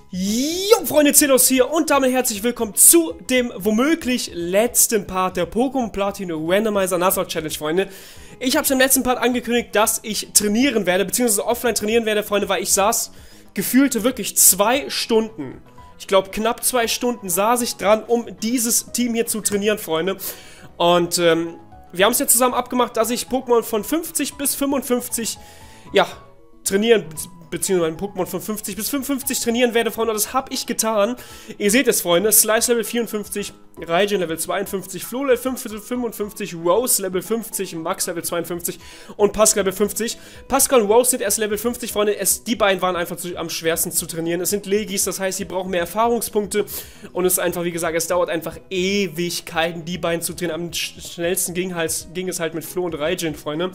Jo, Freunde, Zelos hier und damit herzlich willkommen zu dem womöglich letzten Part der Pokémon Platinum Randomizer Nuzlocke Challenge, Freunde. Ich habe es im letzten Part angekündigt, dass ich trainieren werde, beziehungsweise offline trainieren werde, Freunde, weil ich saß gefühlte wirklich 2 Stunden. Ich glaube, knapp 2 Stunden saß ich dran, um dieses Team hier zu trainieren, Freunde. Und wir haben es jetzt zusammen abgemacht, dass ich Pokémon von 50 bis 55, ja, trainieren, beziehungsweise ein Pokémon von 50 bis 55 trainieren werde, Freunde. Das habe ich getan. Ihr seht es, Freunde. Slice Level 54, Raijin Level 52, Flo Level 55, Rose Level 50, Max Level 52 und Pascal Level 50. Pascal und Rose sind erst Level 50, Freunde. Die beiden waren einfach am schwersten zu trainieren. Es sind Legis, das heißt, sie brauchen mehr Erfahrungspunkte. Und es ist einfach, wie gesagt, es dauert einfach Ewigkeiten, die beiden zu trainieren. Am schnellsten ging es halt mit Flo und Raijin, Freunde.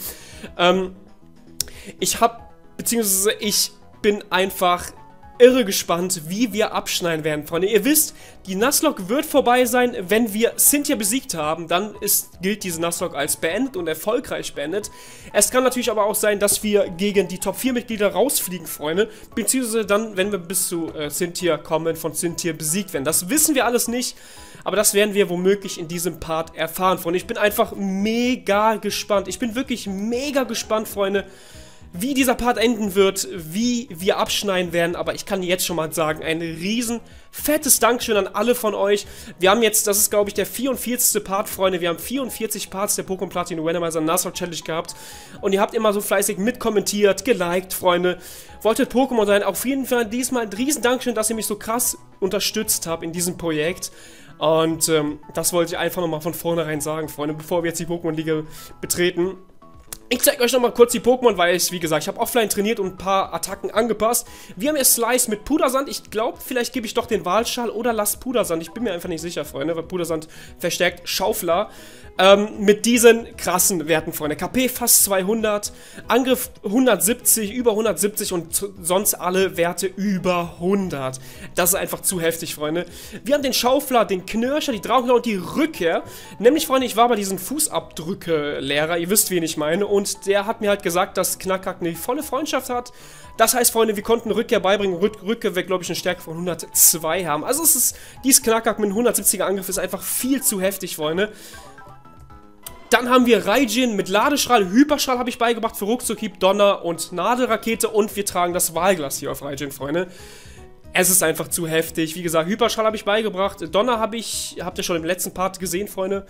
Ich bin einfach irre gespannt, wie wir abschneiden werden, Freunde. Ihr wisst, die Nuzlocke wird vorbei sein, wenn wir Cynthia besiegt haben. Dann gilt diese Nuzlocke als beendet und erfolgreich beendet. Es kann natürlich aber auch sein, dass wir gegen die Top 4 Mitglieder rausfliegen, Freunde. Beziehungsweise dann, wenn wir bis zu Cynthia kommen, von Cynthia besiegt werden. Das wissen wir alles nicht, aber das werden wir womöglich in diesem Part erfahren, Freunde. Ich bin einfach mega gespannt. Ich bin wirklich mega gespannt, Freunde, wie dieser Part enden wird, wie wir abschneiden werden, aber ich kann jetzt schon mal sagen, ein riesen fettes Dankeschön an alle von euch. Wir haben jetzt, das ist glaube ich der 44. Part, Freunde, wir haben 44 Parts der Pokémon Platinum Randomizer Nuzlocke Challenge gehabt und ihr habt immer so fleißig mitkommentiert, geliked, Freunde, wolltet Pokémon sein. Auf jeden Fall diesmal ein riesen Dankeschön, dass ihr mich so krass unterstützt habt in diesem Projekt. Und das wollte ich einfach nochmal von vornherein sagen, Freunde, bevor wir jetzt die Pokémon-Liga betreten. Ich zeige euch nochmal kurz die Pokémon, weil ich, wie gesagt, ich habe offline trainiert und ein paar Attacken angepasst. Wir haben jetzt Slice mit Pudersand. Ich glaube, vielleicht gebe ich doch den Walschal oder lasse Pudersand. Ich bin mir einfach nicht sicher, Freunde, weil Pudersand verstärkt Schaufler. Mit diesen krassen Werten, Freunde. KP fast 200, Angriff 170, über 170 und sonst alle Werte über 100. Das ist einfach zu heftig, Freunde. Wir haben den Schaufler, den Knirscher, die Drachenklaue und die Rückkehr. Nämlich, Freunde, ich war bei diesem Fußabdrücke-Lehrer, ihr wisst, wen ich meine. Und der hat mir halt gesagt, dass Knackack eine volle Freundschaft hat. Das heißt, Freunde, wir konnten Rückkehr beibringen. Rückkehr wird, glaube ich, eine Stärke von 102 haben. Also dieses Knackack mit 170er Angriff ist einfach viel zu heftig, Freunde. Dann haben wir Raijin mit Ladestrahl, Hyperstrahl habe ich beigebracht für Ruckzuckhieb, Donner und Nadelrakete. Und wir tragen das Wahlglas hier auf Raijin, Freunde. Es ist einfach zu heftig. Wie gesagt, Hyperstrahl habe ich beigebracht. Donner habt ihr schon im letzten Part gesehen, Freunde.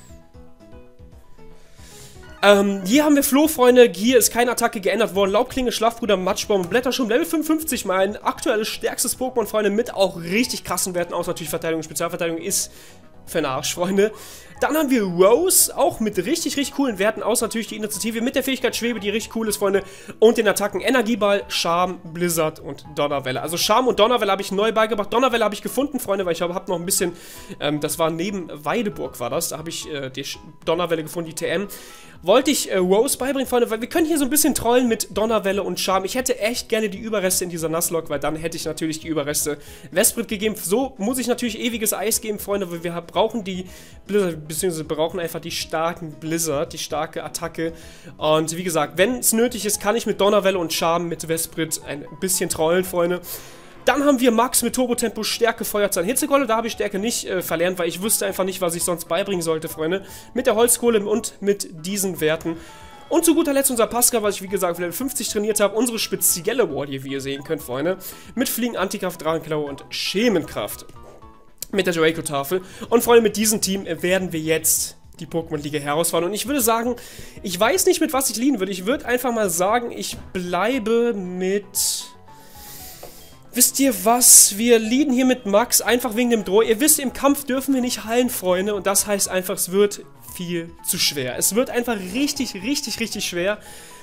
Hier haben wir Flo, Freunde. Hier ist keine Attacke geändert worden. Laubklinge, Schlafbruder, Matschbaum und Blätterschirm. Level 55, mein aktuelles stärkstes Pokémon, Freunde, mit auch richtig krassen Werten aus. Natürlich Verteidigung, Spezialverteidigung ist für den Arsch, Freunde. Dann haben wir Rose, auch mit richtig coolen Werten, außer natürlich die Initiative mit der Fähigkeit Schwebe, die richtig cool ist, Freunde. Und den Attacken Energieball, Charme, Blizzard und Donnerwelle. Also Charme und Donnerwelle habe ich neu beigebracht. Donnerwelle habe ich gefunden, Freunde, weil ich habe noch ein bisschen, das war neben Weideburg war das, da habe ich die Donnerwelle gefunden, die TM. Wollte ich Rose beibringen, Freunde, weil wir können hier so ein bisschen trollen mit Donnerwelle und Charme. Ich hätte echt gerne die Überreste in dieser Nuzlocke, weil dann hätte ich natürlich die Überreste Vesprit gegeben. So muss ich natürlich ewiges Eis geben, Freunde, weil wir brauchen die Blizzard, beziehungsweise brauchen einfach die starken Blizzard, die starke Attacke. Und wie gesagt, wenn es nötig ist, kann ich mit Donnerwelle und Charme mit Vesprit ein bisschen trollen, Freunde. Dann haben wir Max mit Turbotempo, Stärke, Feuerzahn, Hitzekolle. Da habe ich Stärke nicht verlernt, weil ich wüsste einfach nicht, was ich sonst beibringen sollte, Freunde. Mit der Holzkohle und mit diesen Werten. Und zu guter Letzt unser Pascal, was ich wie gesagt auf Level 50 trainiert habe. Unsere spezielle Warrior, wie ihr sehen könnt, Freunde. Mit Fliegen, Antikraft, Drachenklaue und Schemenkraft. Mit der Draco-Tafel. Und Freunde, mit diesem Team werden wir jetzt die Pokémon-Liga herausfahren. Und ich würde sagen, ich weiß nicht, mit was ich leaden würde. Ich würde einfach mal sagen, ich bleibe mit... Wisst ihr was? Wir leaden hier mit Max, einfach wegen dem Droh. Ihr wisst, im Kampf dürfen wir nicht heilen, Freunde. Und das heißt einfach, es wird viel zu schwer. Es wird einfach richtig schwer.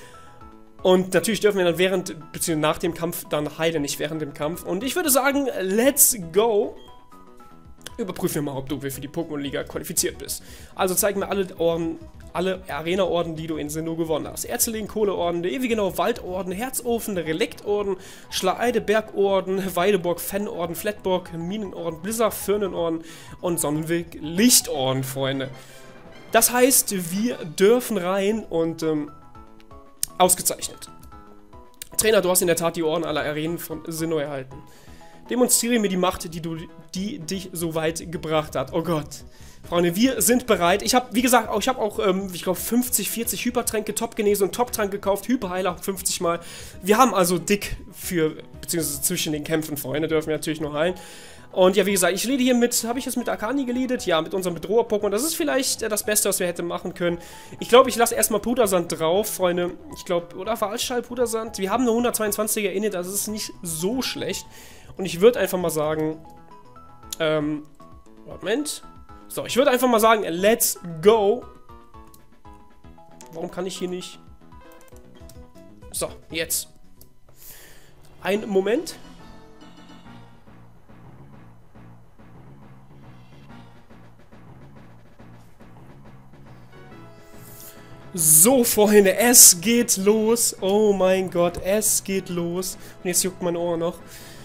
Und natürlich dürfen wir dann beziehungsweise nach dem Kampf dann heilen, nicht während dem Kampf. Und ich würde sagen, let's go. Überprüfen wir mal, ob du für die Pokémon-Liga qualifiziert bist. Also zeig mir alle Arena-Orden, die du in Sinnoh gewonnen hast. Erzlingen, Kohleorden, der ewige Waldorden, Herzofen, der Reliktorden, Schleide, Bergorden, Weideburg, Fennorden, Flatburg, Minenorden, Blizzard, Firnenorden und Sonnenweg, Lichtorden, Freunde. Das heißt, wir dürfen rein und ausgezeichnet. Trainer, du hast in der Tat die Orden aller Arenen von Sinnoh erhalten. Demonstriere mir die Macht, die dich so weit gebracht hat. Oh Gott. Freunde, wir sind bereit. Ich habe, wie gesagt, ich habe auch, ich glaube, 50, 40 Hypertränke, Top-Genese und Top-Trank gekauft. Hyperheiler 50 Mal. Wir haben also dick beziehungsweise zwischen den Kämpfen, Freunde, dürfen wir natürlich noch heilen. Und ja, wie gesagt, ich leade hier habe ich jetzt mit Akani geleadet? Ja, mit unserem Bedroher-Pokémon. Das ist vielleicht das Beste, was wir hätten machen können. Ich glaube, ich lasse erstmal Pudersand drauf, Freunde. Ich glaube, oder Wahlschall, Pudersand. Wir haben eine 122er Init, das ist nicht so schlecht. Und ich würde einfach mal sagen, Moment. So, ich würde einfach mal sagen, let's go. Warum kann ich hier nicht? So, jetzt. Ein Moment. So, Freunde, es geht los. Oh mein Gott, es geht los. Und jetzt juckt mein Ohr noch.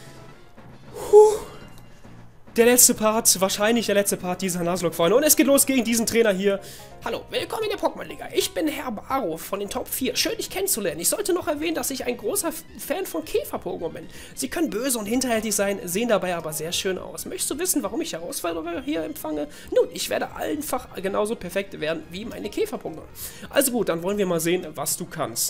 Der letzte Part, wahrscheinlich der letzte Part dieser Nuzlocke, Freunde. Und es geht los gegen diesen Trainer hier. Hallo, willkommen in der Pokémon-Liga. Ich bin Herr Baro von den Top 4. Schön, dich kennenzulernen. Ich sollte noch erwähnen, dass ich ein großer Fan von Käfer-Pokémon bin. Sie können böse und hinterhältig sein, sehen dabei aber sehr schön aus. Möchtest du wissen, warum ich Herausforderungen hier empfange? Nun, ich werde einfach genauso perfekt werden wie meine Käfer-Pokémon. Also gut, dann wollen wir mal sehen, was du kannst.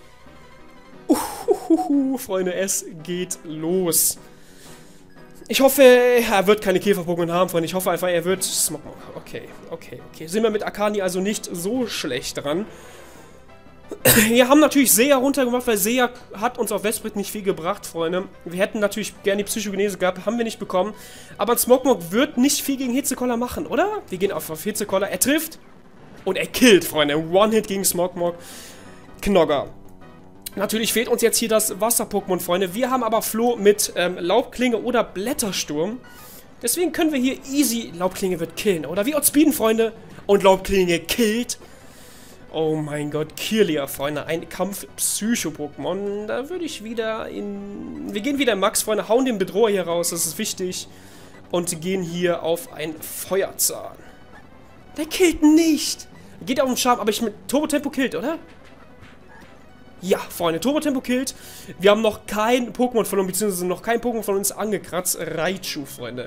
Freunde, es geht los. Ich hoffe, er wird keine Käfer-Pokémon haben, Freunde. Ich hoffe einfach, er wird Smogmog. Okay. Sind wir mit Akani also nicht so schlecht dran. Wir haben natürlich Seja runtergemacht, weil Seja hat uns auf Westbrit nicht viel gebracht, Freunde. Wir hätten natürlich gerne die Psychogenese gehabt, haben wir nicht bekommen. Aber Smogmog wird nicht viel gegen Hitzekoller machen, oder? Wir gehen auf Hitzekoller. Er trifft und er killt, Freunde. One-Hit gegen Smogmog. Knogger. Natürlich fehlt uns jetzt hier das Wasser-Pokémon, Freunde. Wir haben aber Flo mit Laubklinge oder Blättersturm. Deswegen können wir hier easy... Laubklinge wird killen, oder? Wie outspeeden, Freunde. Und Laubklinge killt. Oh mein Gott, Kirlia, Freunde. Ein Kampf-Psycho-Pokémon. Da würde ich wieder in... Wir gehen wieder in Max, Freunde. Hauen den Bedroher hier raus, das ist wichtig. Und gehen hier auf ein Feuerzahn. Der killt nicht. Geht auf den Charme, aber ich mit Turbo-Tempo killt, oder? Ja, Freunde, Turbo-Tempo killt. Wir haben noch kein Pokémon verloren, beziehungsweise noch kein Pokémon von uns angekratzt. Raichu, Freunde.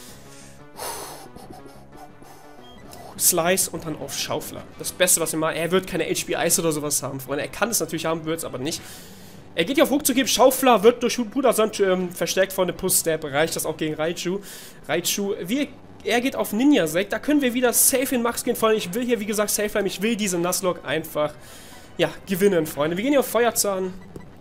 Slice und dann auf Schaufler. Das Beste, was wir machen. Er wird keine HP Ice oder sowas haben, Freunde. Er kann es natürlich haben, wird es aber nicht. Er geht hier auf Ruckzuck, Schaufler wird durch Pudersand verstärkt, Freunde. Push-Step reicht das auch gegen Raichu. Er geht auf Ninja-Sekt. Da können wir wieder safe in Max gehen, Freunde. Ich will hier, wie gesagt, safe bleiben. Ich will diese Nuzlocke einfach... Ja, gewinnen, Freunde. Wir gehen hier auf Feuerzahn.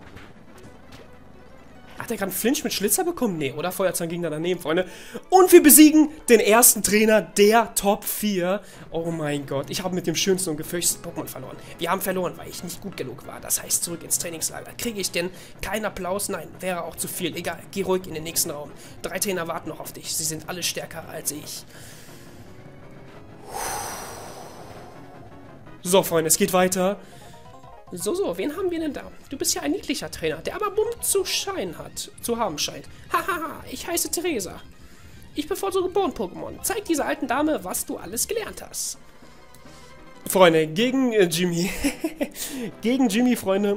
Hat er gerade einen Flinch mit Schlitzer bekommen? Nee, oder? Feuerzahn ging da daneben, Freunde. Und wir besiegen den ersten Trainer der Top 4. Oh mein Gott. Ich habe mit dem schönsten und gefürchteten Pokémon verloren. Wir haben verloren, weil ich nicht gut genug war. Das heißt, zurück ins Trainingslager. Kriege ich denn keinen Applaus? Nein, wäre auch zu viel. Egal, geh ruhig in den nächsten Raum. 3 Trainer warten noch auf dich. Sie sind alle stärker als ich. So, Freunde, es geht weiter. So, wen haben wir denn da? Du bist ja ein niedlicher Trainer, der aber bumm zu haben scheint. Hahaha, ich heiße Theresa. Ich bevorzuge Boden-Pokémon. Zeig dieser alten Dame, was du alles gelernt hast. Freunde, gegen Jimmy. Gegen Jimmy, Freunde.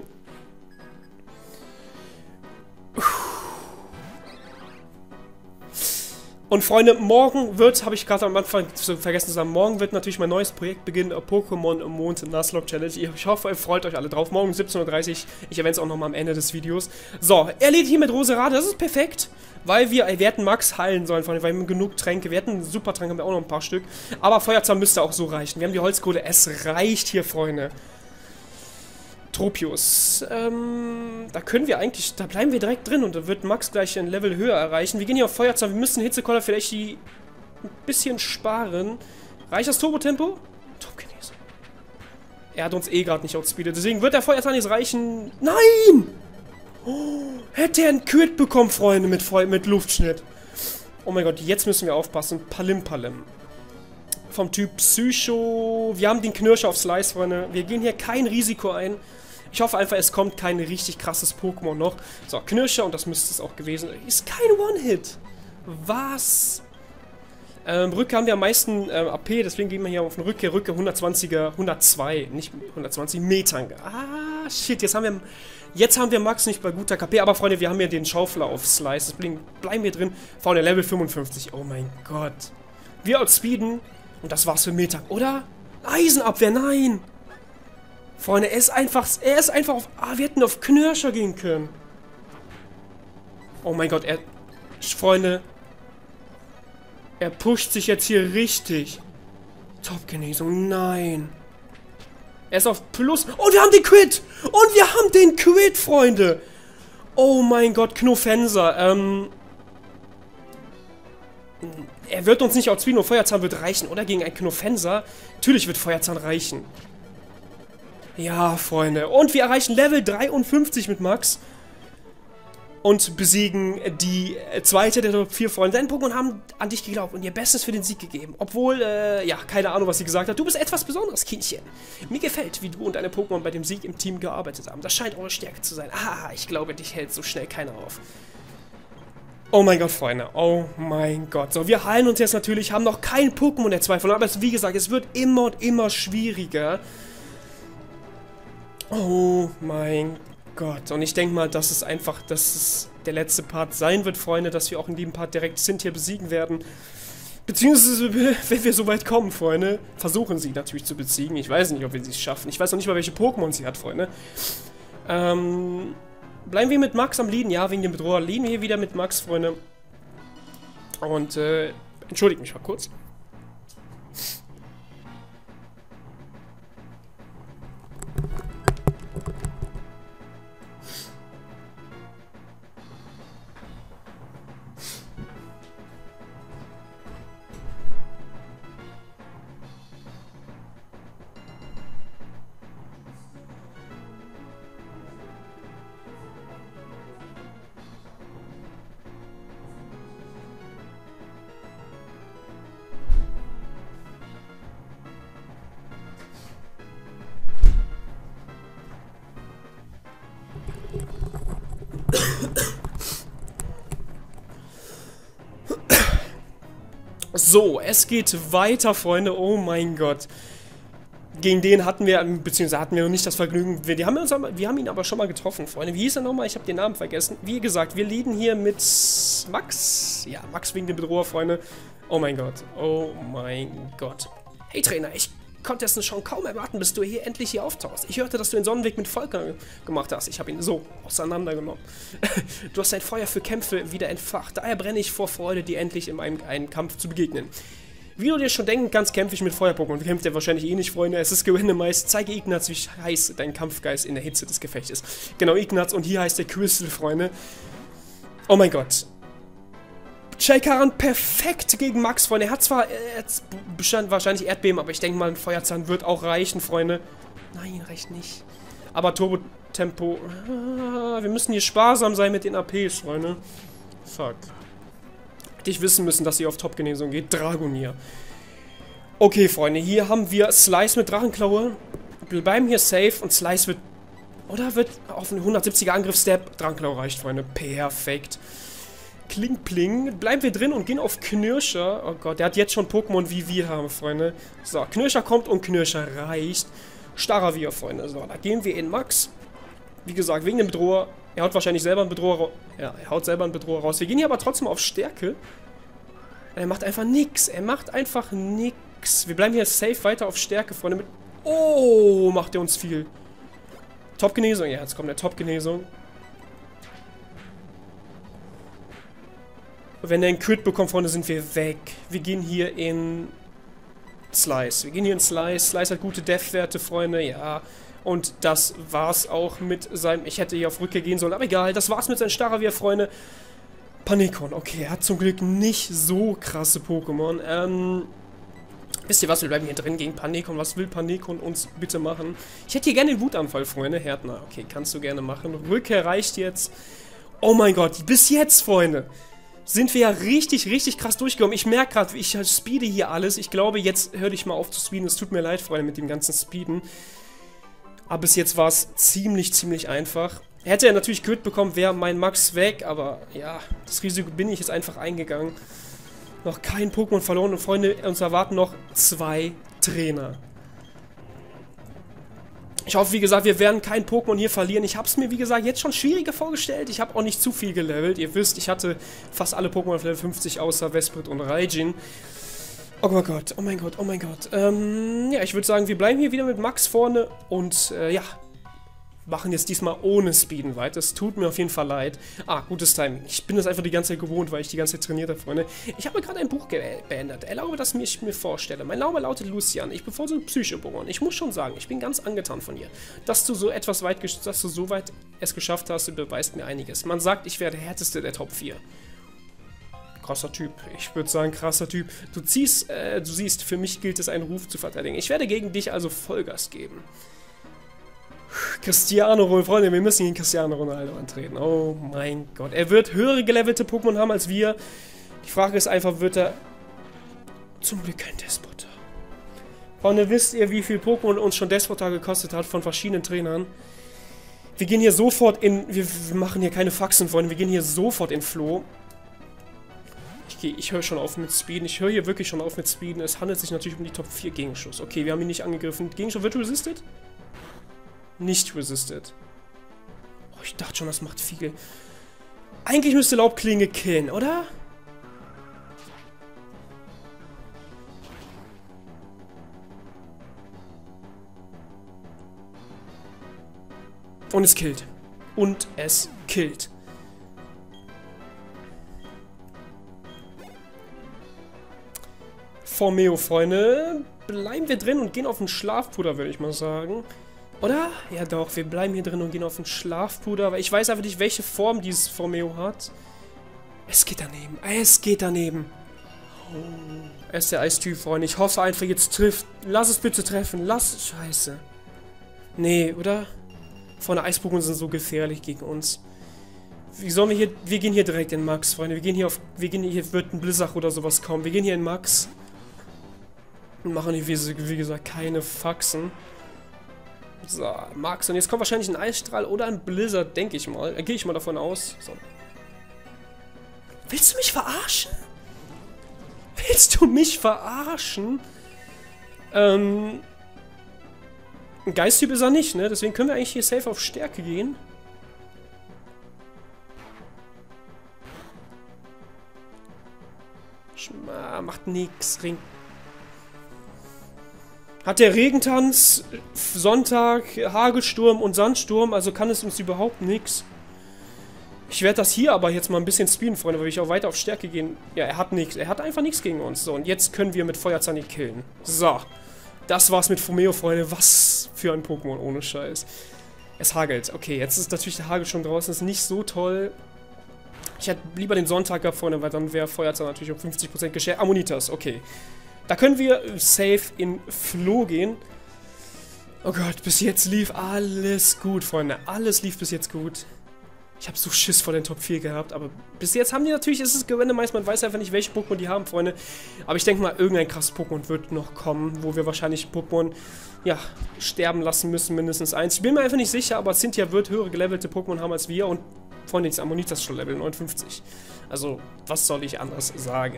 Und Freunde, morgen wird, habe ich gerade am Anfang vergessen zu sagen, morgen wird natürlich mein neues Projekt beginnen, Pokémon Mond Nuzlocke Challenge. Ich hoffe, ihr freut euch alle drauf. Morgen 17:30 Uhr, ich erwähne es auch nochmal am Ende des Videos. So, er lädt hier mit Roserade, das ist perfekt, weil wir hätten Max heilen sollen, Freunde, weil wir haben genug Tränke, wir hätten Supertränke, haben wir auch noch ein paar Stück. Aber Feuerzahn müsste auch so reichen. Wir haben die Holzkohle, es reicht hier, Freunde. Tropius. Da können wir eigentlich, da bleiben wir direkt drin und da wird Max gleich ein Level höher erreichen. Wir gehen hier auf Feuerzahn, wir müssen Hitzekoller vielleicht ein bisschen sparen. Reicht das Turbo-Tempo? Top-Genese. Er hat uns eh gerade nicht outspeedet, deswegen wird der Feuerzahn jetzt reichen. Nein! Oh, hätte er einen Crit bekommen, Freunde, mit Luftschnitt. Oh mein Gott, jetzt müssen wir aufpassen. Palim. Vom Typ Psycho. Wir haben den Knirscher auf Slice, Freunde. Wir gehen hier kein Risiko ein. Ich hoffe einfach, es kommt kein richtig krasses Pokémon noch. So, Knirscher, und das müsste es auch gewesen sein. Ist kein One-Hit. Was? Rückkehr haben wir am meisten AP, deswegen gehen wir hier auf eine Rückkehr. Rückkehr 120er, 102, nicht 120 Metern. Ah, shit, jetzt haben wir Max nicht bei guter KP, aber Freunde, wir haben ja den Schaufler auf Slice, deswegen bleiben wir drin. Vorne Level 55, oh mein Gott. Wir outspeeden und das war's für Metag, oder? Eisenabwehr, nein! Freunde, er ist einfach auf, wir hätten auf Knirscher gehen können. Oh mein Gott, Freunde, er pusht sich jetzt hier richtig. Top-Genesung, nein. Er ist auf Plus. Und wir haben den Quit. Und wir haben den Quit, Freunde. Oh mein Gott, Knofenser. Er wird uns nicht outspeeden und Feuerzahn wird reichen, oder? Gegen einen Knofenser. Natürlich wird Feuerzahn reichen. Ja, Freunde. Und wir erreichen Level 53 mit Max. Und besiegen die zweite der Top 4 Freunde. Deine Pokémon haben an dich geglaubt und ihr Bestes für den Sieg gegeben. Obwohl, ja, keine Ahnung, was sie gesagt hat. Du bist etwas Besonderes, Kindchen. Mir gefällt, wie du und deine Pokémon bei dem Sieg im Team gearbeitet haben. Das scheint eure Stärke zu sein. Ah, ich glaube, dich hält so schnell keiner auf. Oh mein Gott, Freunde. Oh mein Gott. So, wir heilen uns jetzt natürlich, haben noch kein Pokémon der 2 verloren. Aber wie gesagt, es wird immer und immer schwieriger. Oh mein Gott. Und ich denke mal, dass es der letzte Part sein wird, Freunde, dass wir auch in diesem Part direkt Cynthia besiegen werden. Beziehungsweise, wenn wir so weit kommen, Freunde, versuchen sie natürlich zu besiegen. Ich weiß nicht, ob wir sie es schaffen. Ich weiß noch nicht mal, welche Pokémon sie hat, Freunde. Bleiben wir mit Max am Leaden? Ja, wegen dem Bedroher. Leaden wir hier wieder mit Max, Freunde. Und, entschuldigt mich mal kurz. So, es geht weiter, Freunde. Oh mein Gott. Gegen den hatten wir, beziehungsweise hatten wir noch nicht das Vergnügen. Wir haben ihn aber schon mal getroffen, Freunde. Wie hieß er nochmal? Ich habe den Namen vergessen. Wie gesagt, wir leaden hier mit Max. Ja, Max wegen dem Bedroher, Freunde. Oh mein Gott. Oh mein Gott. Hey, Trainer, ich konnte es schon kaum erwarten, bis du endlich hier auftauchst. Ich hörte, dass du den Sonnenweg mit Volker gemacht hast. Ich habe ihn so auseinandergenommen. Du hast dein Feuer für Kämpfe wieder entfacht. Daher brenne ich vor Freude, dir endlich in einem Kampf zu begegnen. Wie du dir schon denken kannst, kämpfe ich mit Feuer-Pokémon. Kämpft ihr wahrscheinlich eh nicht, Freunde. Es ist gerandomized. Zeige Ignaz, wie heiß dein Kampfgeist in der Hitze des Gefechts ist. Genau, Ignaz. Und hier heißt der Crystal, Freunde. Oh mein Gott. Chaykaran perfekt gegen Max, Freunde. Er hat zwar bestand wahrscheinlich Erdbeben, aber ich denke mal, ein Feuerzahn wird auch reichen, Freunde. Nein, reicht nicht. Aber Turbo-Tempo. Wir müssen hier sparsam sein mit den APs, Freunde. Fuck. Hätte ich wissen müssen, dass sie auf Top-Genesung geht. Dragonier. Okay, Freunde, hier haben wir Slice mit Drachenklaue. Wir bleiben hier safe und Slice wird... Oder wird auf einen 170er Angriff-Step. Drachenklaue reicht, Freunde. Perfekt. Kling, pling. Bleiben wir drin und gehen auf Knirscher. Oh Gott, der hat jetzt schon Pokémon, wie wir haben, Freunde. So, Knirscher kommt und Knirscher reicht. Staravir, Freunde. So, da gehen wir in Max. Wie gesagt, wegen dem Bedroher. Er haut wahrscheinlich selber einen Bedroher raus. Ja, er haut selber einen Bedroher raus. Wir gehen hier aber trotzdem auf Stärke. Er macht einfach nix. Er macht einfach nix. Wir bleiben hier safe weiter auf Stärke, Freunde. Mit oh, macht er uns viel. Top-Genesung. Ja, jetzt kommt der Top-Genesung. Wenn er einen Crit bekommt, Freunde, sind wir weg. Wir gehen hier in Slice. Wir gehen hier in Slice. Slice hat gute Death-Werte, Freunde, ja. Und das war's auch mit seinem... Ich hätte hier auf Rückkehr gehen sollen, aber egal. Das war's mit seinem Staravir, Freunde. Panikon, okay. Er hat zum Glück nicht so krasse Pokémon. Wisst ihr was? Wir bleiben hier drin gegen Panikon. Was will Panikon uns bitte machen? Ich hätte hier gerne den Wutanfall, Freunde. Härtner, okay, kannst du gerne machen. Rückkehr reicht jetzt. Oh mein Gott, bis jetzt, Freunde. Sind wir ja richtig, richtig krass durchgekommen. Ich merke gerade, ich speede hier alles. Ich glaube, jetzt höre ich mal auf zu speeden. Es tut mir leid, Freunde, mit dem ganzen Speeden. Aber bis jetzt war es ziemlich, ziemlich einfach. Hätte er natürlich Crit bekommen, wäre mein Max weg. Aber ja, das Risiko bin ich jetzt einfach eingegangen. Noch kein Pokémon verloren und Freunde, uns erwarten noch 2 Trainer. Ich hoffe, wie gesagt, wir werden kein Pokémon hier verlieren. Ich habe es mir, wie gesagt, jetzt schon schwieriger vorgestellt. Ich habe auch nicht zu viel gelevelt. Ihr wisst, ich hatte fast alle Pokémon auf Level 50, außer Vesprit und Raijin. Oh mein Gott, oh mein Gott, oh mein Gott. Ja, ich würde sagen, wir bleiben hier wieder mit Max vorne und, ja, machen jetzt diesmal ohne Speeden weiter. Es tut mir auf jeden Fall leid. Gutes Timing. Ich bin das einfach die ganze Zeit gewohnt, weil ich die ganze Zeit trainiert habe, Freunde. Ich habe gerade ein Buch beendet. Erlaube, dass ich mir vorstelle. Mein Name lautet Lucian. Ich bevorzuge Psycho-Pokémon. Ich muss schon sagen, ich bin ganz angetan von dir. Dass du so weit es geschafft hast, beweist mir einiges. Man sagt, ich wäre der härteste der Top 4. Krasser Typ. Ich würde sagen, krasser Typ. Du siehst, für mich gilt es, einen Ruf zu verteidigen. Ich werde gegen dich also Vollgas geben. Cristiano Ronaldo, Freunde, wir müssen gegen Cristiano Ronaldo antreten. Oh mein Gott. Er wird höhere gelevelte Pokémon haben als wir. Die Frage ist einfach, wird er... Zum Glück kein Despotar. Freunde, wisst ihr, wie viel Pokémon uns schon Despotar gekostet hat von verschiedenen Trainern? Wir gehen hier sofort in... Wir machen hier keine Faxen, Freunde. Wir gehen hier sofort in Floh. Ich höre schon auf mit Speeden. Ich höre hier wirklich schon auf mit Speeden. Es handelt sich natürlich um die Top 4 Gegenschuss. Okay, wir haben ihn nicht angegriffen. Gegenschuss wird resisted? Nicht resisted. Oh, ich dachte schon, das macht viel. Eigentlich müsste Laubklinge killen, oder? Und es killt. Und es killt. Formeo, Freunde. Bleiben wir drin und gehen auf den Schlafpuder, würde ich mal sagen. Oder? Ja doch, wir bleiben hier drin und gehen auf den Schlafpuder, weil ich weiß einfach nicht, welche Form dieses Formeo hat. Es geht daneben. Es geht daneben. Oh. Er ist der Eistyp, Freunde. Ich hoffe einfach, jetzt trifft. Lass es bitte treffen. Lass es. Scheiße. Nee, oder? Vorne Eis-Pokémon sind so gefährlich gegen uns. Wie sollen wir hier... Wir gehen hier direkt in Max, Freunde. Hier wird ein Blizzard oder sowas kommen. Wir gehen hier in Max. Und machen hier, wie gesagt, keine Faxen. So, Max. Und jetzt kommt wahrscheinlich ein Eisstrahl oder ein Blizzard, denke ich mal. Gehe ich mal davon aus. So. Willst du mich verarschen? Willst du mich verarschen? Ein Geisttyp ist er nicht, ne? Deswegen können wir eigentlich hier safe auf Stärke gehen. Macht nix. Hat der Regentanz, Sonntag, Hagelsturm und Sandsturm, also kann es uns überhaupt nichts. Ich werde das hier aber jetzt mal ein bisschen speeden, Freunde, weil ich auch weiter auf Stärke gehen. Ja, er hat nichts. Er hat einfach nichts gegen uns. So, und jetzt können wir mit Feuerzahn ihn killen. So. Das war's mit Formeo, Freunde. Was für ein Pokémon, ohne Scheiß. Es hagelt. Okay, jetzt ist natürlich der Hagel schon draußen. Das ist nicht so toll. Ich hätte lieber den Sonntag gehabt, Freunde, weil dann wäre Feuerzahn natürlich um 50% geschert. Ammonitas, okay. Da können wir safe in Floh gehen. Oh Gott, bis jetzt lief alles gut, Freunde. Alles lief bis jetzt gut. Ich habe so Schiss vor den Top 4 gehabt, aber bis jetzt haben die natürlich, ist es randomized, man weiß einfach nicht, welche Pokémon die haben, Freunde. Aber ich denke mal, irgendein krasses Pokémon wird noch kommen, wo wir wahrscheinlich Pokémon, ja, sterben lassen müssen, mindestens eins. Ich bin mir einfach nicht sicher, aber Cynthia wird höhere gelevelte Pokémon haben als wir und Freunde, jetzt Ammonitas schon Level 59. Also, was soll ich anders sagen?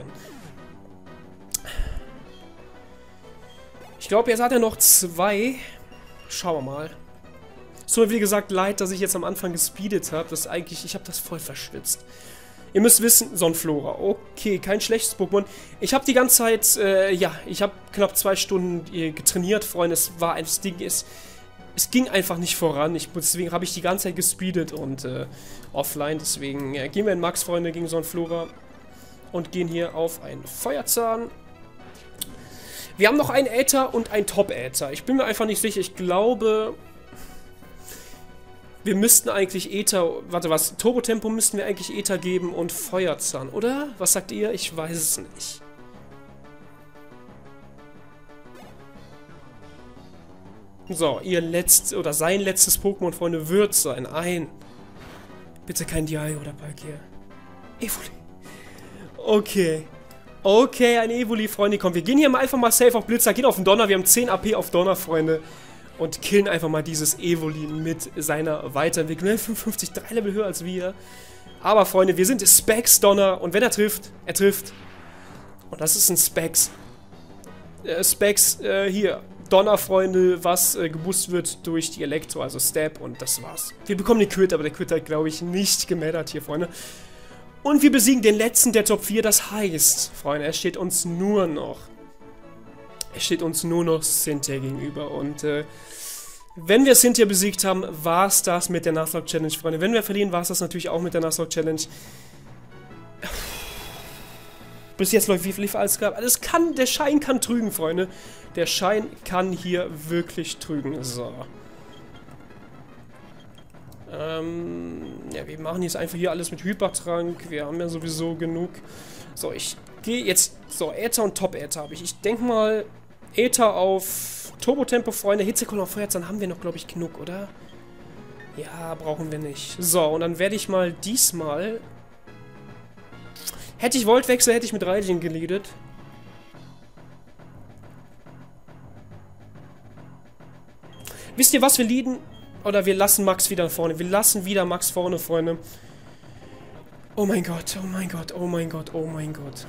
Ich glaube, jetzt hat er noch 2. Schauen wir mal. So, wie gesagt, leid, dass ich jetzt am Anfang gespeedet habe. Das eigentlich, ich habe das voll verschwitzt. Ihr müsst wissen, Sonnenflora. Okay, kein schlechtes Pokémon. Ich habe die ganze Zeit, ja, ich habe knapp 2 Stunden getrainiert, Freunde. Es war ein Ding, es ging einfach nicht voran. Deswegen habe ich die ganze Zeit gespeedet und offline. Deswegen gehen wir in Max, Freunde, gegen Sonnenflora. Und gehen hier auf einen Feuerzahn. Wir haben noch einen Äther und einen Top-Äther. Ich bin mir einfach nicht sicher. Ich glaube... Wir müssten eigentlich Äther, warte was, Turbotempo müssten wir eigentlich Äther geben und Feuerzahn, oder? Was sagt ihr? Ich weiß es nicht. So, sein letztes Pokémon, Freunde, wird sein. Bitte kein Dialga oder Palkia. Evoli. Okay. Okay, ein Evoli, Freunde. Komm, wir gehen hier mal einfach mal safe auf Blitzer, gehen auf den Donner. Wir haben 10 AP auf Donner, Freunde. Und killen einfach mal dieses Evoli mit seiner Weiterentwicklung. 55, 3 Level höher als wir. Aber, Freunde, wir sind Specs Donner. Und wenn er trifft, er trifft. Und das ist ein Specs. Specs, hier. Donnerfreunde, was geboostet wird durch die Elektro, also Step, und das war's. Wir bekommen den Crit, aber der Crit hat, glaube ich, nicht gemattert hier, Freunde. Und wir besiegen den letzten der Top 4, das heißt, Freunde, es steht uns nur noch Cynthia gegenüber. Und wenn wir Cynthia besiegt haben, war es das mit der Nuzlocke-Challenge, Freunde. Wenn wir verlieren, war es das natürlich auch mit der Nuzlocke-Challenge. Bis jetzt lief alles klar. Also der Schein kann trügen, Freunde. Der Schein kann hier wirklich trügen. So. Ja, wir machen jetzt einfach hier alles mit Hypertrank. Wir haben ja sowieso genug. So, ich gehe jetzt... So, Äther und Top-Äther habe ich. Ich denke mal, Äther auf Turbo-Tempo, Freunde. Hitzekohle auf Feuerz, dann haben wir noch, glaube ich, genug, oder? Ja, brauchen wir nicht. So, und dann werde ich mal diesmal... Hätte ich Voltwechsel, hätte ich mit Raijin geleadet. Wisst ihr was, wir leaden? Oder wir lassen Max wieder vorne. Wir lassen wieder Max vorne, Freunde. Oh mein Gott, oh mein Gott, oh mein Gott, oh mein Gott.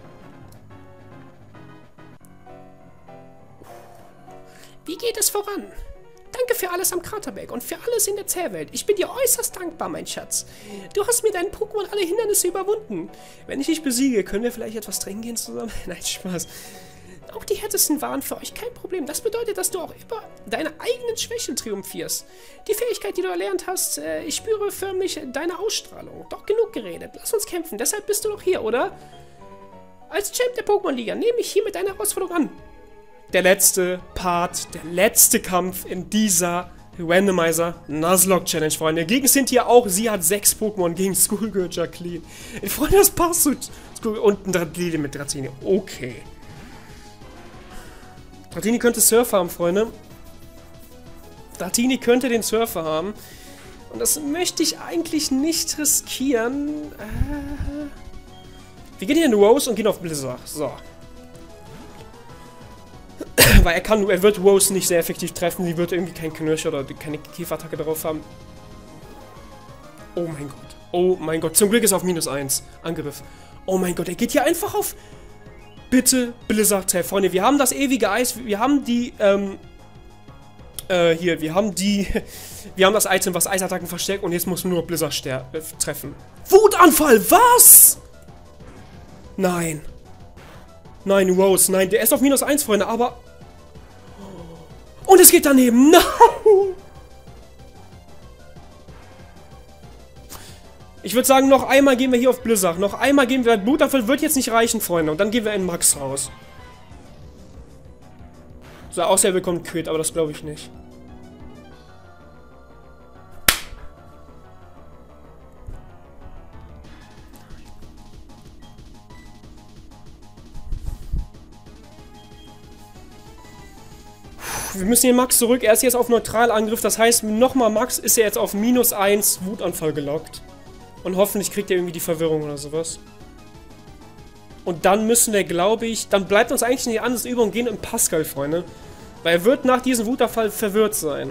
Wie geht es voran? Danke für alles am Kraterberg und für alles in der Zerrwelt. Ich bin dir äußerst dankbar, mein Schatz. Du hast mit deinen Pokémon alle Hindernisse überwunden. Wenn ich dich besiege, können wir vielleicht etwas trinken gehen zusammen? Nein, Spaß. Auch die härtesten waren für euch kein Problem. Das bedeutet, dass du auch über deine eigenen Schwächen triumphierst. Die Fähigkeit, die du erlernt hast, ich spüre förmlich deine Ausstrahlung. Doch genug geredet. Lass uns kämpfen. Deshalb bist du noch hier, oder? Als Champ der Pokémon-Liga nehme ich hiermit deine Herausforderung an. Der letzte Part, der letzte Kampf in dieser Randomizer Nuzlocke Challenge, Freunde. Gegen Cynthia auch, sie hat 6 Pokémon gegen Schoolgirl Jacqueline. Freunde, das passt so. Und ein Dratini mit Dratini. Okay. Dratini könnte Surfer haben, Freunde. Dratini könnte den Surfer haben. Und das möchte ich eigentlich nicht riskieren. Wir gehen hier in Rose und gehen auf Blizzard. So. Weil er wird Rose nicht sehr effektiv treffen. Sie wird irgendwie keinen Knirsch oder keine Kieferattacke darauf haben. Oh mein Gott. Oh mein Gott. Zum Glück ist er auf -1. Angriff. Oh mein Gott, er geht hier einfach auf... Bitte, Blizzard, Freunde. Wir haben das ewige Eis. Wir haben die, wir haben das Item, was Eisattacken verstärkt. Und jetzt muss nur Blizzard treffen. Wutanfall, was? Nein. Nein, Rose, nein. Der ist auf -1, Freunde, aber... Und es geht daneben. Nein! Ich würde sagen, noch einmal gehen wir hier auf Blizzard. Noch einmal gehen wir... Wutanfall wird jetzt nicht reichen, Freunde. Und dann gehen wir in Max raus. So, außer er bekommt Crit, aber das glaube ich nicht. Wir müssen hier Max zurück. Er ist jetzt auf Neutralangriff. Das heißt, nochmal Max ist er jetzt auf -1 Wutanfall gelockt. Und hoffentlich kriegt er irgendwie die Verwirrung oder sowas. Und dann müssen wir, glaube ich... Dann bleibt uns eigentlich nicht anderes über und gehen in Pascal, Freunde. Weil er wird nach diesem Wutanfall verwirrt sein.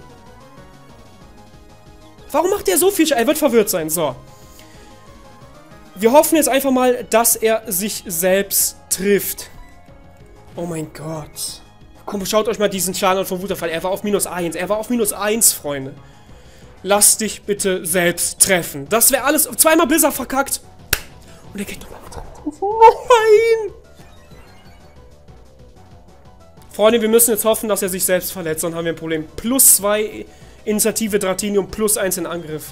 Warum macht er so viel Schaden? Er wird verwirrt sein. So. Wir hoffen jetzt einfach mal, dass er sich selbst trifft. Oh mein Gott. Komm, schaut euch mal diesen Schaden an vom Wutanfall. Er war auf -1. Er war auf -1, Freunde. Lass dich bitte selbst treffen. Das wäre alles. Zweimal Blizzard verkackt. Und er geht nochmal. Nein! Freunde, wir müssen jetzt hoffen, dass er sich selbst verletzt. Dann haben wir ein Problem. +2 Initiative Dratini und +1 in Angriff.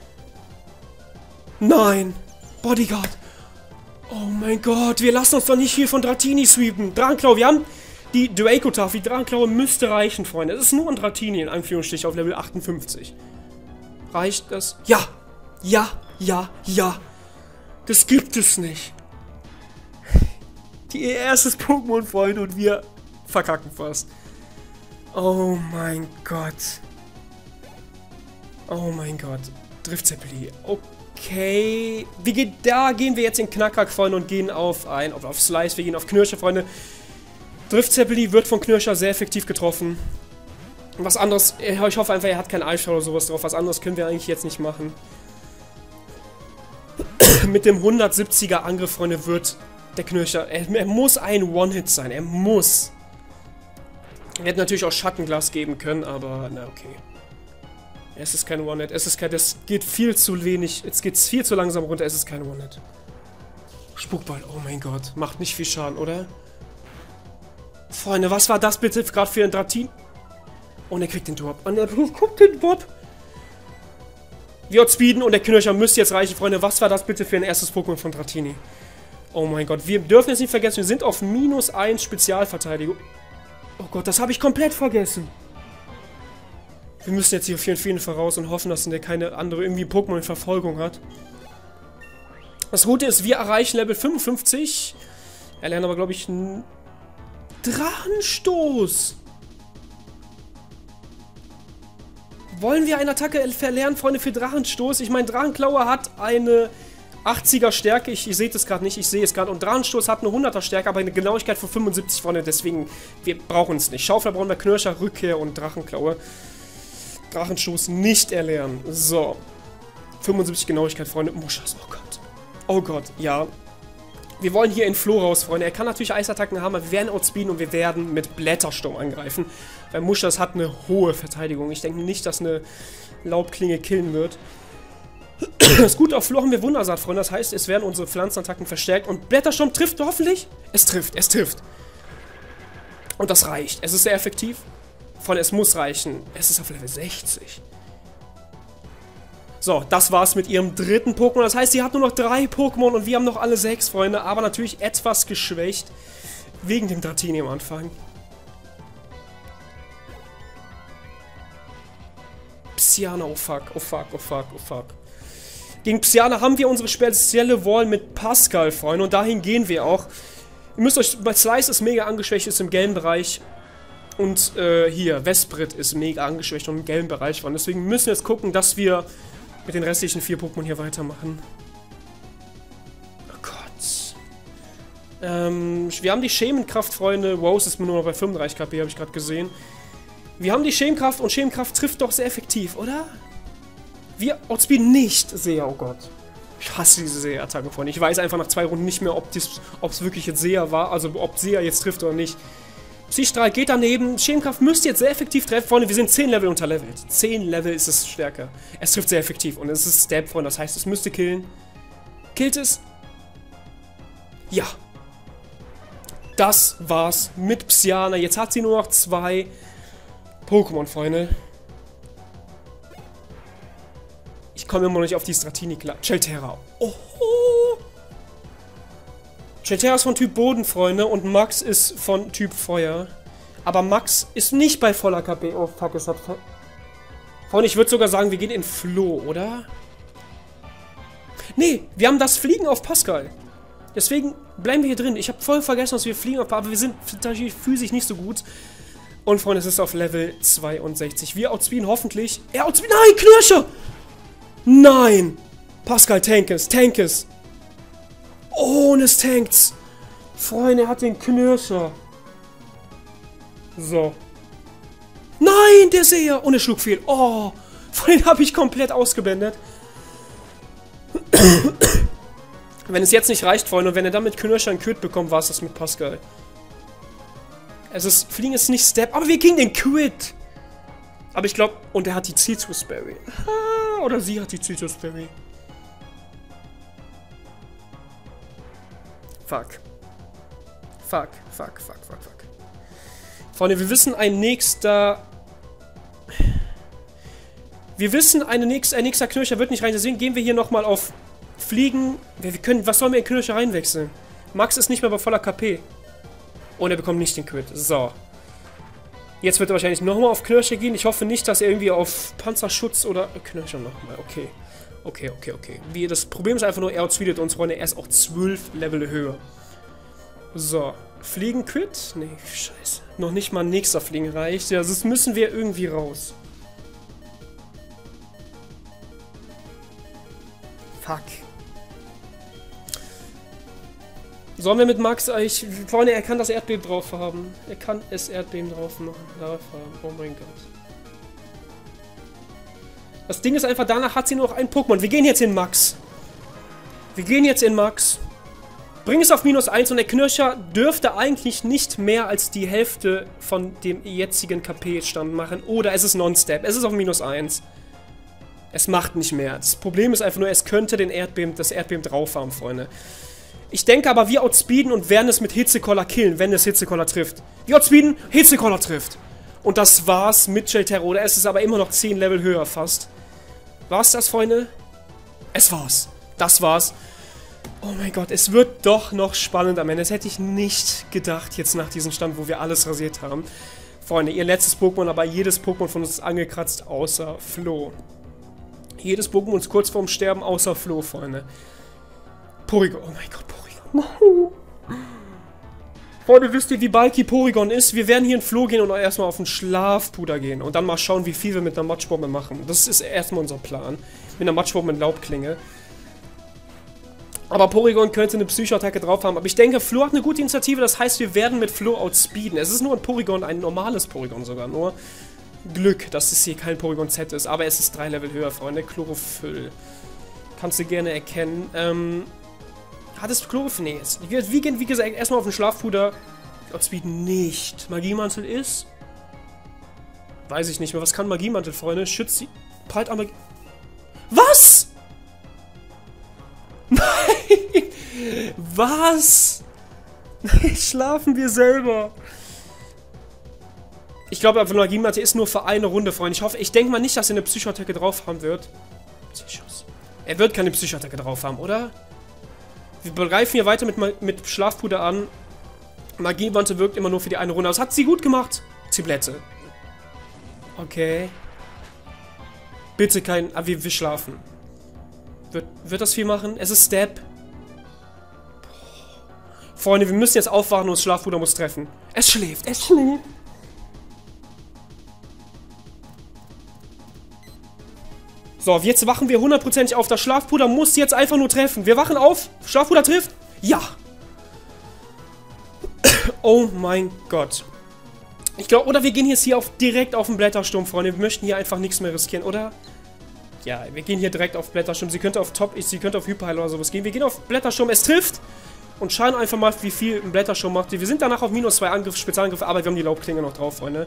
Nein! Bodyguard! Oh mein Gott, wir lassen uns doch nicht hier von Dratini sweepen. Dranklau, wir haben die Draco-Tafel. Die Dranklau müsste reichen, Freunde. Es ist nur ein Dratini in Anführungsstrichen auf Level 58. Reicht das? Ja! Ja! Ja! Ja! Das gibt es nicht. Die erstes Pokémon, Freunde, und wir verkacken fast. Oh mein Gott. Oh mein Gott. Driftzeppeli. Okay. Da gehen wir jetzt in Knackrack, Freunde, und gehen auf Slice. Wir gehen auf Knirscher, Freunde. Driftzeppeli wird von Knirscher sehr effektiv getroffen. Was anderes, ich hoffe einfach, er hat keinen Eisstrahl oder sowas drauf. Was anderes können wir eigentlich jetzt nicht machen. Mit dem 170er Angriff, Freunde, wird Der Knirscher. Er muss ein One-Hit sein. Er muss. Wir hätten natürlich auch Schattenglas geben können, aber na okay. Es ist kein One-Hit. Es ist kein... Das geht viel zu wenig. Jetzt geht es viel zu langsam runter. Es ist kein One-Hit. Spukball. Oh mein Gott. Macht nicht viel Schaden, oder? Freunde, was war das bitte gerade für ein Dratini? Und er kriegt den Drop. Und er guckt den Drop. Wir outspeeden und der Knirscher müsste jetzt reichen, Freunde. Was war das bitte für ein erstes Pokémon von Dratini? Oh mein Gott. Wir dürfen jetzt nicht vergessen, wir sind auf -1 Spezialverteidigung. Oh Gott, das habe ich komplett vergessen. Wir müssen jetzt hier auf jeden Fall raus und hoffen, dass der keine andere irgendwie Pokémon in Verfolgung hat. Das Gute ist, wir erreichen Level 55. Er lernt aber, glaube ich, einen Drachenstoß. Wollen wir eine Attacke verlernen, Freunde, für Drachenstoß? Ich meine, Drachenklaue hat eine 80er Stärke. Ich sehe das gerade nicht, ich sehe es gerade. Und Drachenstoß hat eine 100er Stärke, aber eine Genauigkeit von 75, Freunde. Deswegen, wir brauchen es nicht. Schaufler brauchen wir, Knirscher, Rückkehr und Drachenklaue. Drachenstoß nicht erlernen. So. 75 Genauigkeit, Freunde. Muschas, oh Gott. Oh Gott, ja. Wir wollen hier in Flo raus, Freunde. Er kann natürlich Eisattacken haben, aber wir werden outspeeden und wir werden mit Blättersturm angreifen. Weil Muschas hat eine hohe Verteidigung. Ich denke nicht, dass eine Laubklinge killen wird. Das Gute, auf Flo haben wir Wundersaat, Freunde. Das heißt, es werden unsere Pflanzenattacken verstärkt. Und Blättersturm trifft hoffentlich. Es trifft, es trifft. Und das reicht. Es ist sehr effektiv. Freunde, es muss reichen. Es ist auf Level 60. So, das war's mit ihrem dritten Pokémon. Das heißt, sie hat nur noch 3 Pokémon und wir haben noch alle 6, Freunde. Aber natürlich etwas geschwächt. Wegen dem Dratini am Anfang. Psyana, oh fuck, oh fuck, oh fuck, oh fuck. Gegen Psyana haben wir unsere spezielle Wall mit Pascal, Freunde. Und dahin gehen wir auch. Ihr müsst euch, bei Slice ist mega angeschwächt, ist im gelben Bereich. Und hier, Vesprit ist mega angeschwächt und im gelben Bereich, Freunde. Deswegen müssen wir jetzt gucken, dass wir mit den restlichen 4 Pokémon hier weitermachen. Oh Gott. Wir haben die Schemenkraft, Freunde. Rose ist nur noch bei 35 KP, habe ich gerade gesehen. Wir haben die Schemenkraft und Schemenkraft trifft doch sehr effektiv, oder? Wir outspeeden nicht Seher, oh Gott. Ich hasse diese Seher-Attacke, Freunde. Ich weiß einfach nach 2 Runden nicht mehr, ob es wirklich jetzt Seher war, also ob Seher jetzt trifft oder nicht. Psystrahl geht daneben. Schemenkraft müsste jetzt sehr effektiv treffen, Freunde. Wir sind 10 Level unterlevelt. 10 Level ist es stärker. Es trifft sehr effektiv und es ist Stab, Freunde. Das heißt, es müsste killen. Killt es? Ja. Das war's mit Psyana. Jetzt hat sie nur noch 2 Pokémon, Freunde. Ich komme immer noch nicht auf die Dratini klar. Chelterra. Oho. Chelterra ist von Typ Boden, Freunde. Und Max ist von Typ Feuer. Aber Max ist nicht bei voller KP. Oh, fuck, es hat... Freunde, ich würde sogar sagen, wir gehen in Flo, oder? Nee, wir haben das Fliegen auf Pascal. Deswegen bleiben wir hier drin. Ich habe voll vergessen, dass wir fliegen auf Pascal. Aber wir sind physisch nicht so gut. Und, Freunde, es ist auf Level 62. Wir outspeeden hoffentlich... Er outspeeden... Nein, Knirscher! Nein! Pascal, tank es, tank es! Oh, und es tankt's! Freunde, er hat den Knirscher. So. Nein, der Seher! Und er schlug fehl. Oh! Von den habe ich komplett ausgeblendet. Wenn es jetzt nicht reicht, Freunde, und wenn er dann mit Knirscher einen Crit bekommt, war es das mit Pascal. Es ist... Fliegen ist nicht Step, aber wir kriegen den Crit! Aber ich glaube... Und er hat die Citrusberry. Oder sie hat die Citrusberry. Fuck. Fuck, fuck, fuck, fuck, fuck. Freunde, wir wissen, ein nächster... Wir wissen, ein nächster Knirscher wird nicht rein. Deswegen gehen wir hier nochmal auf Fliegen. Wir können... Was sollen wir in Knirscher reinwechseln? Max ist nicht mehr bei voller KP. Und er bekommt nicht den Crit. So. Jetzt wird er wahrscheinlich nochmal auf Knirscher gehen. Ich hoffe nicht, dass er irgendwie auf Panzerschutz oder... Knirscher nochmal, okay. Okay. Das Problem ist einfach nur, er outspeedet uns, Freunde. Er ist auch 12 Level höher. So. Fliegen Crit? Nee, scheiße. Noch nicht mal ein nächster Fliegen reicht. Ja, das müssen wir irgendwie raus. Fuck. Sollen wir mit Max eigentlich... Freunde, er kann das Erdbeben drauf haben. Er kann es Erdbeben drauf machen. Oh mein Gott. Das Ding ist einfach, danach hat sie nur noch ein Pokémon. Wir gehen jetzt in Max. Bring es auf -1 und der Knirscher dürfte eigentlich nicht mehr als die Hälfte von dem jetzigen KP-Stand machen. Oder es ist Non-Step. Es ist auf -1. Es macht nicht mehr. Das Problem ist einfach nur, es könnte das Erdbeben drauf haben, Freunde. Ich denke aber, wir outspeeden und werden es mit Hitzekoller killen, wenn es Hitzekoller trifft. Wir outspeeden, Hitzekoller trifft. Und das war's mit Shell-Terror. Oder es ist aber immer noch 10 Level höher fast. War's das, Freunde? Es war's. Das war's. Oh mein Gott, es wird doch noch spannend am Ende. Das hätte ich nicht gedacht, jetzt nach diesem Stand, wo wir alles rasiert haben. Freunde, ihr letztes Pokémon, aber jedes Pokémon von uns ist angekratzt, außer Flo. Jedes Pokémon ist kurz vorm Sterben, außer Flo, Freunde. Porygon, oh mein Gott, Porygon. Freunde, wisst ihr, wie bulky Porygon ist? Wir werden hier in Flo gehen und erstmal auf den Schlafpuder gehen. Und dann mal schauen, wie viel wir mit einer Matschbombe machen. Das ist erstmal unser Plan. Mit einer Matschbombe mit Laubklinge. Aber Porygon könnte eine Psychoattacke drauf haben. Aber ich denke, Flo hat eine gute Initiative. Das heißt, wir werden mit Flo outspeeden. Es ist nur ein Porygon, ein normales Porygon sogar. Nur Glück, dass es hier kein Porygon Z ist. Aber es ist 3 Level höher, Freunde. Chlorophyll. Kannst du gerne erkennen. Hat es Chlorophyll? Nee. Wir gehen, wie gesagt, erstmal auf den Schlafpuder. Outspeeden nicht. Magiemantel ist? Weiß ich nicht mehr. Was kann Magiemantel, Freunde? Schützt sie. Prallt an Magie. Was? Nein! Was? Nein, schlafen wir selber. Ich glaube, aber Magiemantel ist nur für eine Runde, Freunde. Ich denke mal nicht, dass er eine Psychoattacke drauf haben wird. Psychos. Er wird keine Psychoattacke drauf haben, oder? Wir greifen hier weiter mit Schlafpuder an. Magiemantel wirkt immer nur für die eine Runde. Das hat sie gut gemacht. Ziblette. Okay. Bitte kein... Ah, wir schlafen. Wird das viel machen? Es ist Step. Freunde, wir müssen jetzt aufwachen und das Schlafpuder muss treffen. Es schläft. Es schläft. So, jetzt wachen wir 100% auf. Das Schlafpuder muss jetzt einfach nur treffen. Wir wachen auf. Schlafpuder trifft. Ja. Oh mein Gott. Ich glaube, oder wir gehen jetzt hier direkt auf den Blättersturm, Freunde. Wir möchten hier einfach nichts mehr riskieren, oder? Ja, wir gehen hier direkt auf Blättersturm. Sie könnte auf Top, sie könnte auf Hyperheil oder sowas gehen. Wir gehen auf Blättersturm. Es trifft. Und schauen einfach mal, wie viel ein Blättersturm macht. Wir sind danach auf -2 Angriff, Spezialangriffe, aber wir haben die Laubklinge noch drauf, Freunde.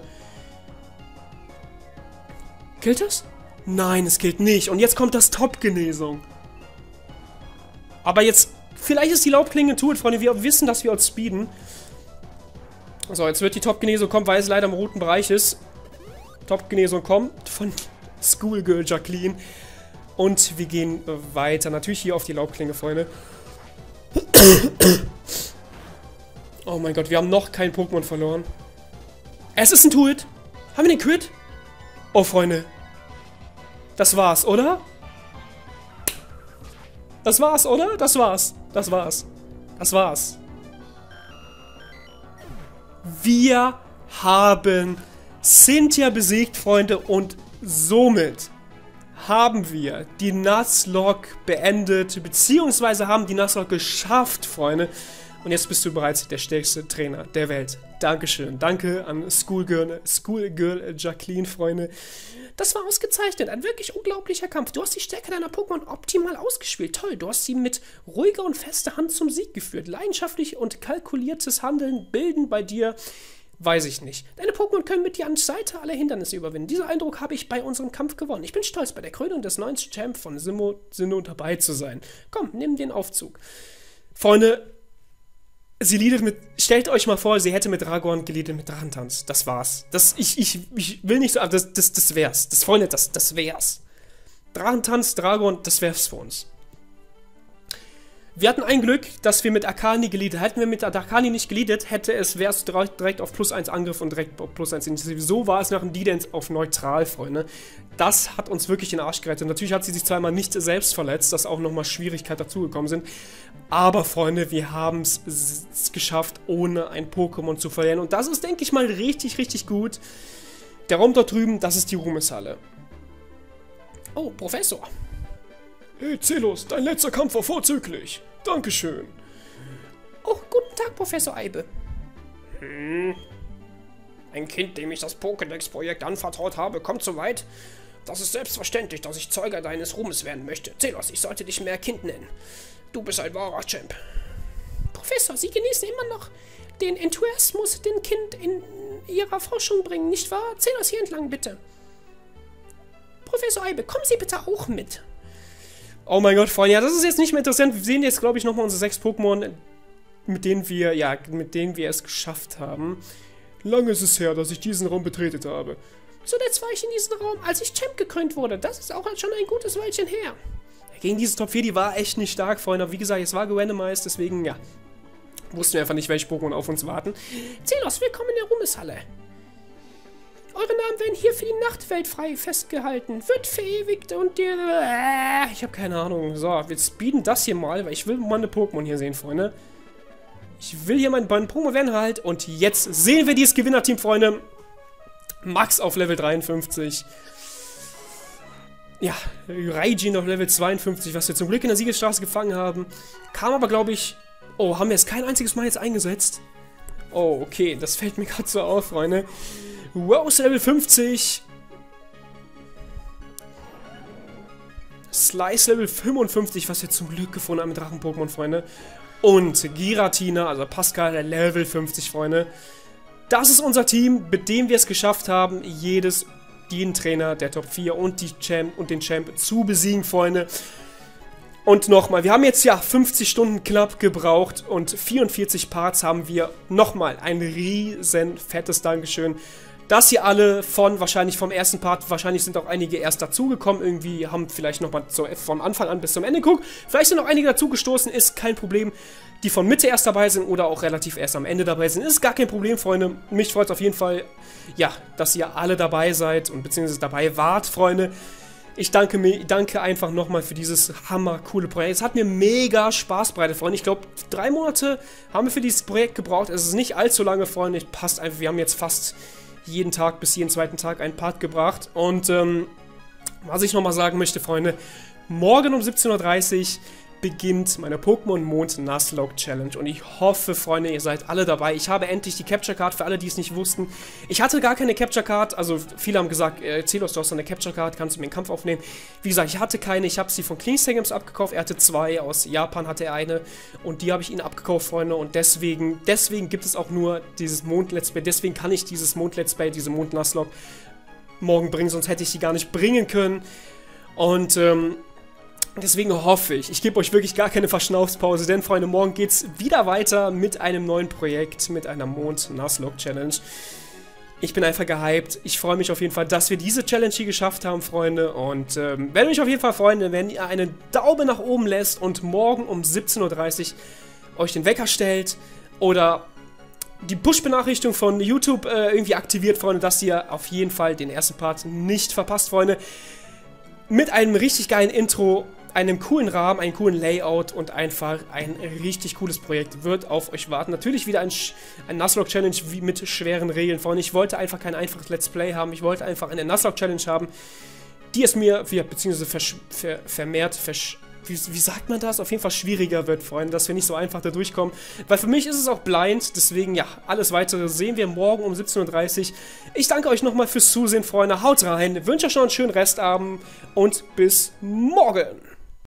Killt das? Nein, es killt nicht. Und jetzt kommt das Top-Genesung. Aber jetzt, vielleicht ist die Laubklinge tot, Freunde. Wir wissen, dass wir outspeeden. So, jetzt wird die Top-Genesung kommen, weil es leider im roten Bereich ist. Top-Genesung kommt von Schoolgirl Jacqueline. Und wir gehen weiter. Natürlich hier auf die Laubklinge, Freunde. Oh mein Gott, wir haben noch kein Pokémon verloren. Es ist ein Tuit. Haben wir den Crit? Oh, Freunde. Das war's, oder? Das war's, oder? Das war's. Das war's. Das war's. Wir haben Cynthia besiegt, Freunde, und somit haben wir die Nuzlocke beendet, beziehungsweise haben die Nuzlocke geschafft, Freunde. Und jetzt bist du bereits der stärkste Trainer der Welt. Dankeschön. Danke an Schoolgirl Jacqueline, Freunde. Das war ausgezeichnet. Ein wirklich unglaublicher Kampf. Du hast die Stärke deiner Pokémon optimal ausgespielt. Toll. Du hast sie mit ruhiger und fester Hand zum Sieg geführt. Leidenschaftlich und kalkuliertes Handeln bilden bei dir... Weiß ich nicht. Deine Pokémon können mit dir an Seite aller Hindernisse überwinden. Diesen Eindruck habe ich bei unserem Kampf gewonnen. Ich bin stolz, bei der Krönung des neuen Champ von Sinnoh dabei zu sein. Komm, nimm den Aufzug. Freunde, sie leadet mit... Stellt euch mal vor, sie hätte mit Dragon geleadet mit Drachentanz. Das war's. Ich will nicht so... Aber das wär's. Freunde, das wär's. Drachentanz, Dragon, das wär's für uns. Wir hatten ein Glück, dass wir mit Akani geleadet. Hätten wir mit Akani nicht geleadet, wäre es direkt auf +1 Angriff und direkt auf +1 Initiative. So war es nach dem D-Dance auf neutral, Freunde. Das hat uns wirklich in den Arsch gerettet. Natürlich hat sie sich zweimal nicht selbst verletzt, dass auch nochmal Schwierigkeiten dazugekommen sind. Aber, Freunde, wir haben es geschafft, ohne ein Pokémon zu verlieren. Und das ist, denke ich mal, richtig, richtig gut. Der Raum dort drüben, das ist die Ruhmeshalle. Oh, Professor. Hey, Zelos, dein letzter Kampf war vorzüglich. Dankeschön. Oh, guten Tag, Professor Eibe. Ein Kind, dem ich das Pokédex-Projekt anvertraut habe, kommt so weit. Das ist selbstverständlich, dass ich Zeuge deines Ruhmes werden möchte. Zelos, ich sollte dich mehr Kind nennen. Du bist ein wahrer Champ. Professor, Sie genießen immer noch den Enthusiasmus, den Kind in Ihrer Forschung bringen, nicht wahr? Zelos hier entlang, bitte. Professor Eibe, kommen Sie bitte auch mit. Oh mein Gott, Freunde, ja, das ist jetzt nicht mehr interessant. Wir sehen jetzt, glaube ich, nochmal unsere 6 Pokémon, mit denen wir es geschafft haben. Lange ist es her, dass ich diesen Raum betreten habe. Zuletzt war ich in diesem Raum, als ich Champ gekrönt wurde. Das ist auch schon ein gutes Weilchen her. Gegen diese Top 4, die war echt nicht stark, Freunde. Aber wie gesagt, es war gerandomized, deswegen, ja, wussten wir einfach nicht, welche Pokémon auf uns warten. Zelos, willkommen in der Ruhmeshalle. Eure Namen werden hier für die Nachtwelt frei festgehalten. Wird verewigt und dir... Ich habe keine Ahnung. So, wir speeden das hier mal, weil ich will meine Pokémon hier sehen, Freunde. Ich will hier meine Pokémon werden halt. Und jetzt sehen wir dieses Gewinnerteam, Freunde. Max auf Level 53. Ja, Raijin auf Level 52, was wir zum Glück in der Siegesstraße gefangen haben. Kam aber, glaube ich... Oh, haben wir es kein einziges Mal jetzt eingesetzt? Oh, okay, das fällt mir gerade so auf, Freunde. Rose Level 50. Slice Level 55, was wir zum Glück gefunden haben mit Drachen-Pokémon, Freunde. Und Giratina, also Pascal Level 50, Freunde. Das ist unser Team, mit dem wir es geschafft haben, jeden Trainer der Top 4 und den Champ zu besiegen, Freunde. Und nochmal, wir haben jetzt ja 50 Stunden knapp gebraucht und 44 Parts haben wir. Nochmal ein riesen fettes Dankeschön. Das hier alle wahrscheinlich vom ersten Part, wahrscheinlich sind auch einige erst dazugekommen, irgendwie haben vielleicht nochmal vom Anfang an bis zum Ende geguckt. Vielleicht sind auch einige dazugestoßen, ist kein Problem. Die von Mitte erst dabei sind oder auch relativ erst am Ende dabei sind, ist gar kein Problem, Freunde. Mich freut es auf jeden Fall, ja, dass ihr alle dabei seid und beziehungsweise dabei wart, Freunde. Ich danke einfach nochmal für dieses hammercoole Projekt. Es hat mir mega Spaß bereitet, Freunde. Ich glaube, 3 Monate haben wir für dieses Projekt gebraucht. Es ist nicht allzu lange, Freunde. Passt einfach, wir haben jetzt fast jeden Tag bis jeden zweiten Tag einen Part gebracht. Und was ich nochmal sagen möchte, Freunde, morgen um 17:30 Uhr beginnt meine Pokémon Mond Nuzlocke Challenge. Und ich hoffe, Freunde, ihr seid alle dabei. Ich habe endlich die Capture Card, für alle, die es nicht wussten. Ich hatte gar keine Capture Card, also viele haben gesagt, Zelos, du hast eine Capture Card, kannst du mir einen Kampf aufnehmen? Wie gesagt, ich hatte keine, ich habe sie von Clean Games abgekauft, er hatte 2, aus Japan hatte er eine und die habe ich ihn abgekauft, Freunde, und deswegen gibt es auch nur dieses Mond-Let's Play, deswegen kann ich dieses Mond-Let's Play, diese Mond Nuzlocke morgen bringen, sonst hätte ich die gar nicht bringen können. Und, deswegen hoffe ich gebe euch wirklich gar keine Verschnaufspause, denn, Freunde, morgen geht es wieder weiter mit einem neuen Projekt, mit einer Mond Nuzlocke Challenge. Ich bin einfach gehypt. Ich freue mich auf jeden Fall, dass wir diese Challenge hier geschafft haben, Freunde. Und werde mich auf jeden Fall freuen, wenn ihr einen Daumen nach oben lässt und morgen um 17:30 Uhr euch den Wecker stellt oder die Push-Benachrichtigung von YouTube irgendwie aktiviert, Freunde, dass ihr auf jeden Fall den ersten Part nicht verpasst, Freunde. Mit einem richtig geilen Intro, einem coolen Rahmen, einem coolen Layout und einfach ein richtig cooles Projekt wird auf euch warten. Natürlich wieder ein Nuzlocke Challenge wie mit schweren Regeln, Freunde. Ich wollte einfach kein einfaches Let's Play haben. Ich wollte einfach eine Nuzlocke Challenge haben, die es mir, beziehungsweise wie sagt man das? Auf jeden Fall schwieriger wird, Freunde, dass wir nicht so einfach da durchkommen. Weil für mich ist es auch blind, deswegen, ja, alles Weitere sehen wir morgen um 17:30 Uhr. Ich danke euch nochmal fürs Zusehen, Freunde. Haut rein, wünsche euch noch einen schönen Restabend und bis morgen.